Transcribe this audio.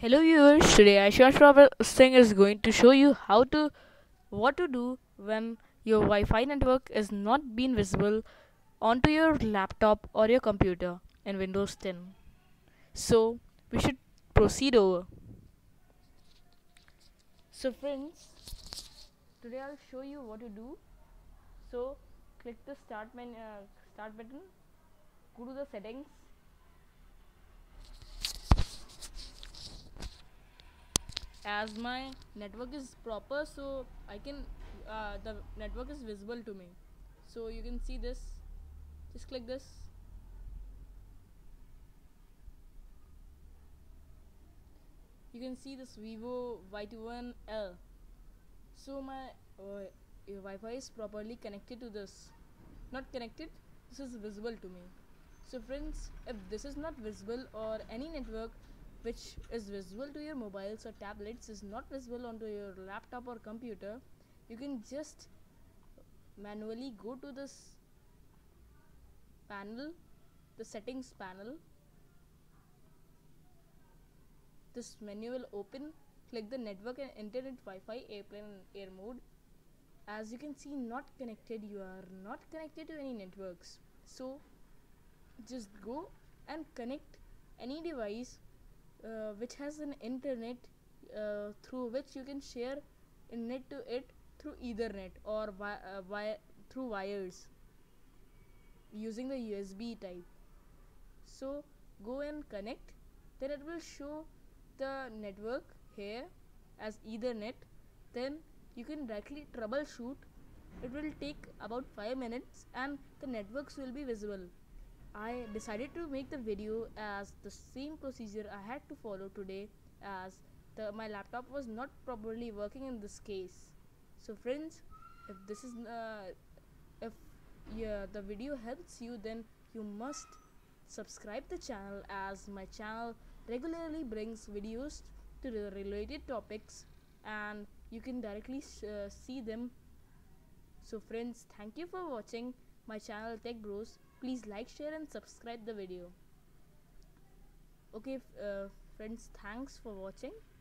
Hello viewers, today Ashish Robert Singh is going to show you what to do when your Wi-Fi network is not being visible onto your laptop or your computer in Windows 10. So we should proceed over. So friends, today I'll show you what to do. So click the start button, go to the settings. As my network is proper, so I can the network is visible to me, so you can see this. Just click this. You can see this Vivo Y21L. So my Wi-Fi is properly connected to this. Not connected, this is visible to me. So friends, if this is not visible, or any network which is visible to your mobiles or tablets is not visible onto your laptop or computer, you can just manually go to this panel, the settings panel. This menu will open. Click the network and internet Wi-Fi airplane air mode. As you can see, not connected, you are not connected to any networks. So just go and connect any device which has an internet, through which you can share net to it through Ethernet or through wires using the USB type. So go and connect, then it will show the network here as Ethernet. Then you can directly troubleshoot. It will take about 5 minutes and the networks will be visible. I decided to make the video as the same procedure I had to follow today, as my laptop was not properly working in this case. So friends, if this is if the video helps you, then you must subscribe the channel, as my channel regularly brings videos to the related topics and you can directly see them. So friends, thank you for watching my channel Tech Bros. Please like, share and subscribe the video. Okay friends, thanks for watching.